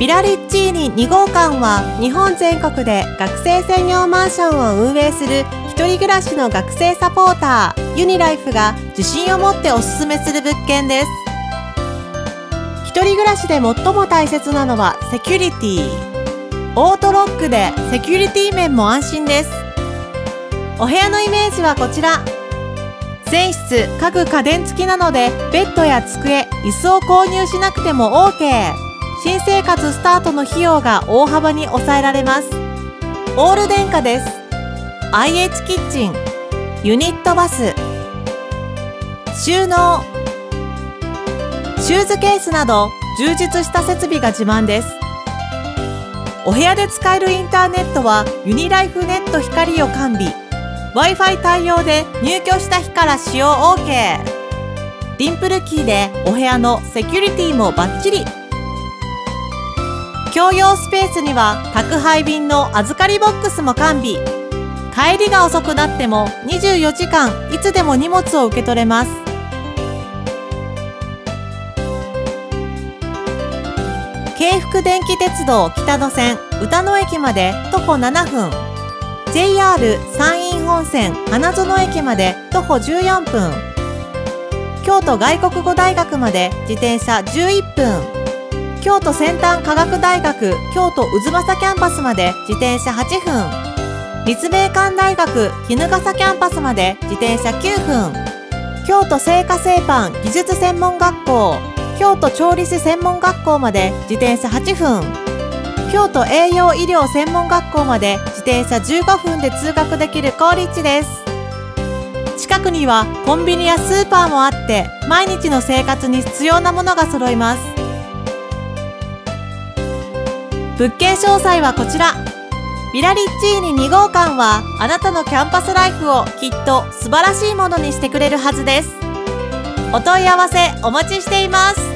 ビラリッチーニ2号館は日本全国で学生専用マンションを運営する一人暮らしの学生サポーターユニライフが自信を持っておすすめする物件です。一人暮らしで最も大切なのはセキュリティ。オートロックでセキュリティ面も安心です。お部屋のイメージはこちら。全室家具家電付きなのでベッドや机、椅子を購入しなくても OK。新生活スタートの費用が大幅に抑えられます。オール電化です。IH キッチン、ユニットバス、収納、シューズケースなど充実した設備が自慢です。お部屋で使えるインターネットはユニライフネット光を完備。Wi-Fi 対応で入居した日から使用 OK。ディンプルキーでお部屋のセキュリティもバッチリ。共用スペースには宅配便の預かりボックスも完備。帰りが遅くなっても24時間いつでも荷物を受け取れます。京福電気鉄道北野線宇多野駅まで徒歩7分。JR 山陰本線花園駅まで徒歩14分。京都外国語大学まで自転車11分。京都先端科学大学京都渦政キャンパスまで自転車8分。立命館大学衣笠キャンパスまで自転車9分。京都製菓製パン技術専門学校京都調理師専門学校まで自転車8分。京都栄養医療専門学校まで自転車15分で通学できる好立地です。近くにはコンビニやスーパーもあって毎日の生活に必要なものが揃います。物件詳細はこちら。ビラリッチーニ2号館はあなたのキャンパスライフをきっと素晴らしいものにしてくれるはずです。お問い合わせお待ちしています。